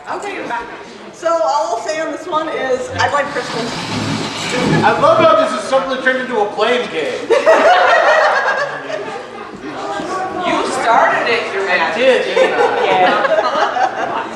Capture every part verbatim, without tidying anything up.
Okay, you're back. So all I'll say on this one is I like crystals. I love how this is suddenly turned into a blame game. You started it, Your I Majesty. did, didn't I? Yeah.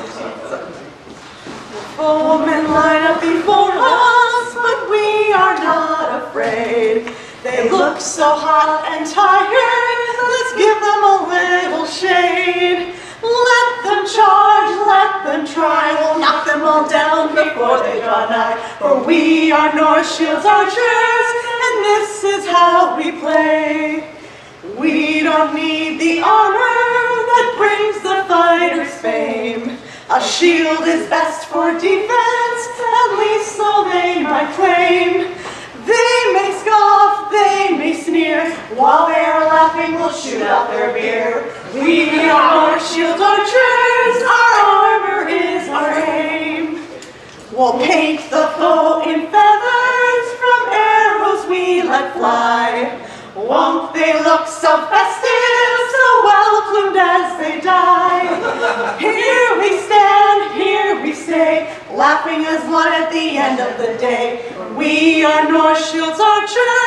Foemen line up before us, but we are not afraid. They look so hot and tired, let's give them a little shade. Let them charge, let them try, we'll knock them all down before they draw nigh. For we are Northshield's archers, and this is how we play. We don't need the armor that brings the fighter's fame. A shield is best for defense, at least so they might claim. They may scoff, they may sneer, while they are laughing we'll shoot out their beer. We are Northshield's archers, our armor is our aim. We'll paint the foe in feathers, from arrows we let fly. Won't they look so festive, so well plumed as they die? Here we stand, here we stay, laughing as one at the end of the day. We are Northshield's archers.